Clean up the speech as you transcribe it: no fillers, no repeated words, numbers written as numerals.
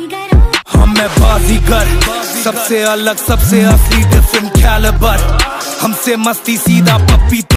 हम मैं बाजीगर, सबसे अलग सबसे असली डिफरेंट कैलिबर। हमसे मस्ती सीधा पप्पी